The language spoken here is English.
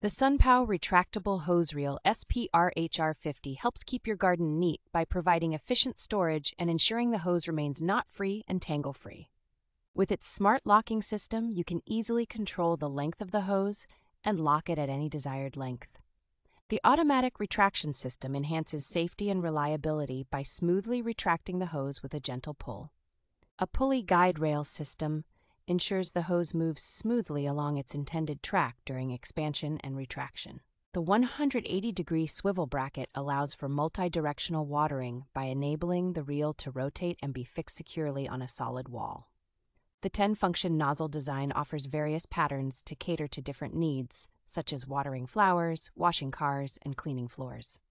The SUNPOW Retractable Hose Reel SP-RHR50 helps keep your garden neat by providing efficient storage and ensuring the hose remains knot-free and tangle-free. With its smart locking system, you can easily control the length of the hose and lock it at any desired length. The automatic retraction system enhances safety and reliability by smoothly retracting the hose with a gentle pull. A pulley guide rail system ensures the hose moves smoothly along its intended track during expansion and retraction. The 180-degree swivel bracket allows for multi-directional watering by enabling the reel to rotate and be fixed securely on a solid wall. The 10-function nozzle design offers various patterns to cater to different needs, such as watering flowers, washing cars, and cleaning floors.